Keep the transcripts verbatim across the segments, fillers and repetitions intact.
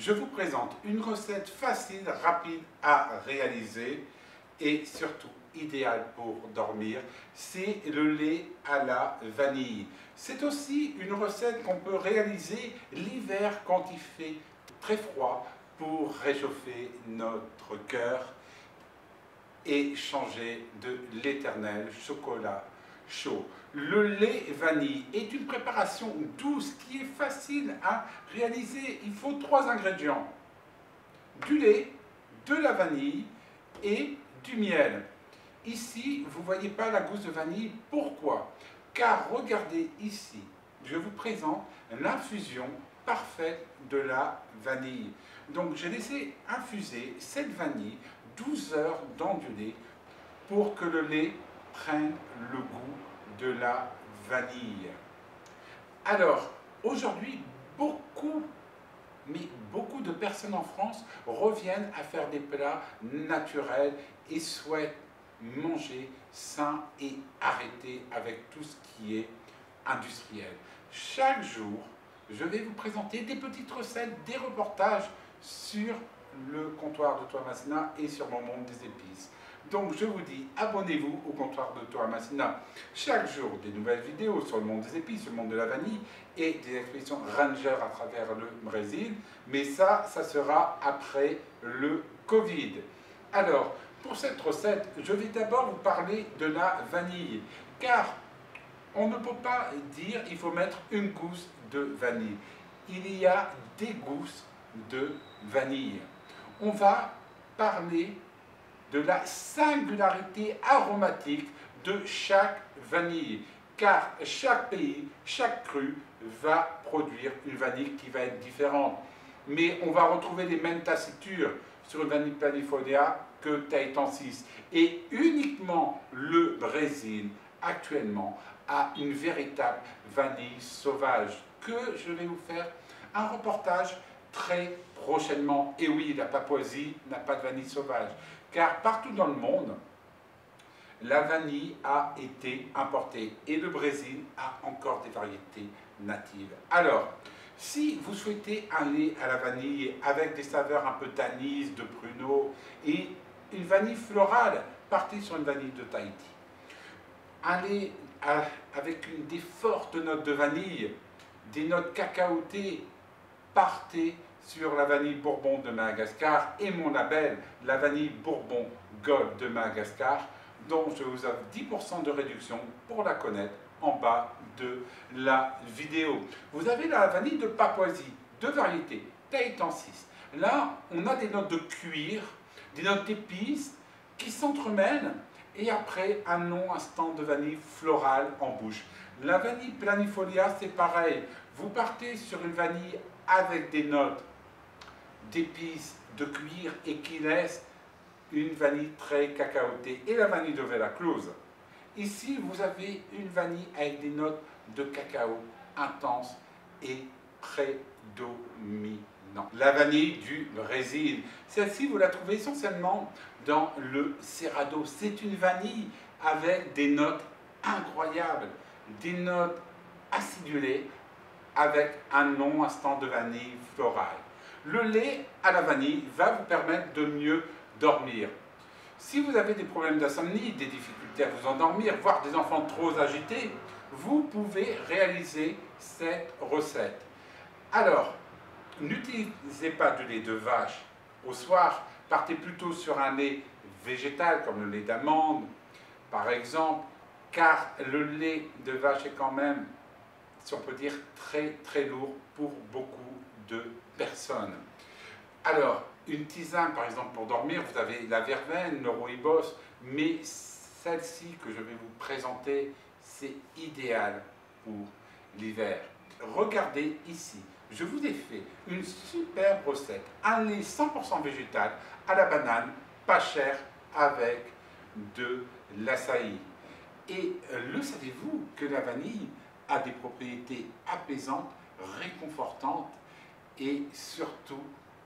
je vous présente une recette facile, rapide à réaliser et surtout idéale pour dormir. C'est le lait à la vanille. C'est aussi une recette qu'on peut réaliser l'hiver quand il fait très froid pour réchauffer notre cœur et changer de l'éternel chocolat chaud. Le lait vanille est une préparation douce qui est facile à réaliser. Il faut trois ingrédients: du lait, de la vanille et du miel. Ici, vous ne voyez pas la gousse de vanille. Pourquoi? Car regardez ici, je vous présente l'infusion parfaite de la vanille. Donc j'ai laissé infuser cette vanille douze heures dans du lait pour que le lait prenne le goût de la vanille. Alors, aujourd'hui, beaucoup, mais beaucoup de personnes en France reviennent à faire des plats naturels et souhaitent manger sain et arrêter avec tout ce qui est industriel. Chaque jour, je vais vous présenter des petites recettes, des reportages sur le comptoir de Toamasina et sur mon monde des épices. Donc je vous dis, abonnez-vous au comptoir de Toamasina. Chaque jour, des nouvelles vidéos sur le monde des épices, sur le monde de la vanille et des expéditions ranger à travers le Brésil. Mais ça, ça sera après le Covid. Alors, pour cette recette, je vais d'abord vous parler de la vanille. Car on ne peut pas dire il faut mettre une gousse de vanille. Il y a des gousses de vanille. On va parler de la singularité aromatique de chaque vanille, car chaque pays, chaque cru va produire une vanille qui va être différente. Mais on va retrouver les mêmes tessitures sur une vanille planifolia que Tahitensis. Et uniquement le Brésil, actuellement, a une véritable vanille sauvage, que je vais vous faire un reportage très prochainement. Et oui, la Papouasie n'a pas de vanille sauvage, car partout dans le monde, la vanille a été importée et le Brésil a encore des variétés natives. Alors, si vous souhaitez un lait à la vanille avec des saveurs un peu d'anis, de pruneau et une vanille florale, partez sur une vanille de Tahiti. Un lait avec une, des fortes notes de vanille, des notes cacaotées, partez sur la vanille Bourbon de Madagascar et mon label, la vanille Bourbon Gold de Madagascar, dont je vous offre dix pour cent de réduction pour la connaître en bas de la vidéo. Vous avez la vanille de Papouasie, deux variétés, Tahitensis. Là, on a des notes de cuir, des notes d'épices qui s'entremêlent et après un long instant de vanille florale en bouche. La vanille planifolia, c'est pareil. Vous partez sur une vanille avec des notes d'épices, de cuir et qui laisse une vanille très cacaotée. Et la vanille de Veracruz. Ici, vous avez une vanille avec des notes de cacao intenses et prédominantes. La vanille du Brésil. Celle-ci, vous la trouvez essentiellement dans le Cerrado. C'est une vanille avec des notes incroyables, des notes acidulées avec un long instant de vanille florale. Le lait à la vanille va vous permettre de mieux dormir. Si vous avez des problèmes d'insomnie, des difficultés à vous endormir, voire des enfants trop agités, vous pouvez réaliser cette recette. Alors, n'utilisez pas du lait de vache au soir, partez plutôt sur un lait végétal comme le lait d'amande, par exemple, car le lait de vache est quand même, si on peut dire, très très lourd pour beaucoup de personnes. Alors, une tisane, par exemple, pour dormir, vous avez la verveine, le rooibos, mais celle-ci que je vais vous présenter, c'est idéal pour l'hiver. Regardez ici, je vous ai fait une superbe recette, un lait cent pour cent végétal à la banane, pas cher, avec de l'açaï. Et le savez-vous que la vanille a des propriétés apaisantes, réconfortantes et surtout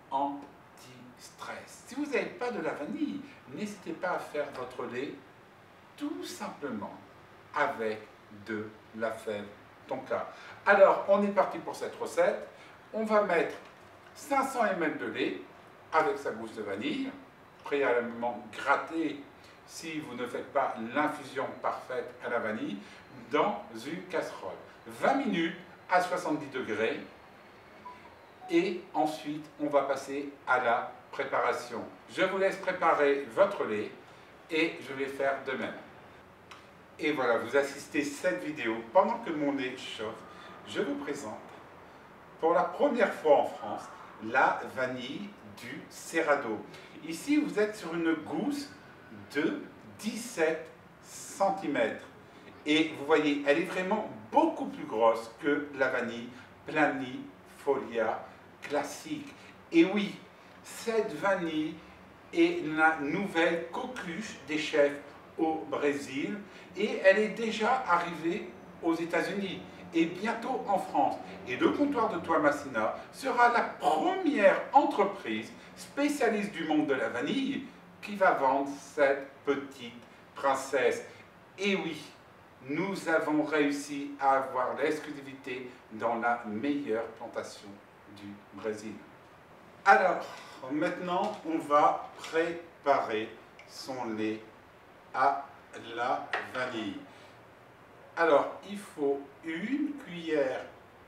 anti-stress. Si vous n'avez pas de la vanille, n'hésitez pas à faire votre lait tout simplement avec de la fève tonka. Alors, on est parti pour cette recette. On va mettre cinq cents millilitres de lait avec sa gousse de vanille, préalablement grattée si vous ne faites pas l'infusion parfaite à la vanille, dans une casserole. vingt minutes à soixante-dix degrés. Et ensuite, on va passer à la préparation. Je vous laisse préparer votre lait et je vais faire de même. Et voilà, vous assistez cette vidéo pendant que mon lait chauffe. Je vous présente, pour la première fois en France, la vanille du Cerrado. Ici, vous êtes sur une gousse de dix-sept centimètres. Et vous voyez, elle est vraiment beaucoup plus grosse que la vanille planifolia classique. Et oui, cette vanille est la nouvelle coqueluche des chefs au Brésil et elle est déjà arrivée aux États-Unis et bientôt en France. Et le comptoir de Toamasina sera la première entreprise spécialiste du monde de la vanille qui va vendre cette petite princesse. Et oui, nous avons réussi à avoir l'exclusivité dans la meilleure plantation du Brésil. Alors, maintenant, on va préparer son lait à la vanille. Alors, il faut une cuillère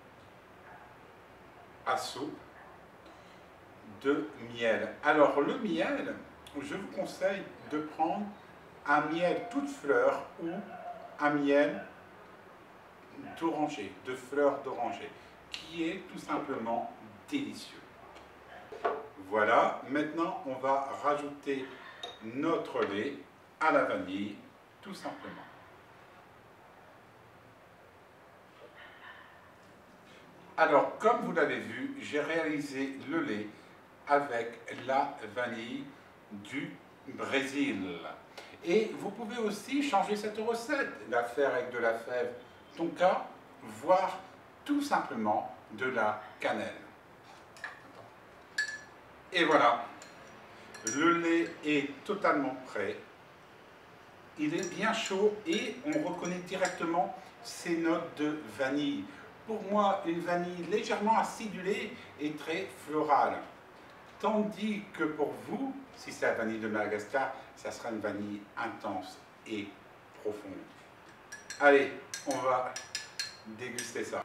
à soupe de miel. Alors, le miel, je vous conseille de prendre un miel toute fleur ou un miel d'oranger, de fleurs d'oranger, qui est tout simplement délicieux. Voilà, maintenant on va rajouter notre lait à la vanille, tout simplement. Alors, comme vous l'avez vu, j'ai réalisé le lait avec la vanille du Brésil. Et vous pouvez aussi changer cette recette, la faire avec de la fève tonka, voire tout simplement de la cannelle. Et voilà, le lait est totalement prêt. Il est bien chaud et on reconnaît directement ses notes de vanille. Pour moi, une vanille légèrement acidulée et très florale. Tandis que pour vous, si c'est la vanille de Madagascar, ça sera une vanille intense et profonde. Allez, on va déguster ça.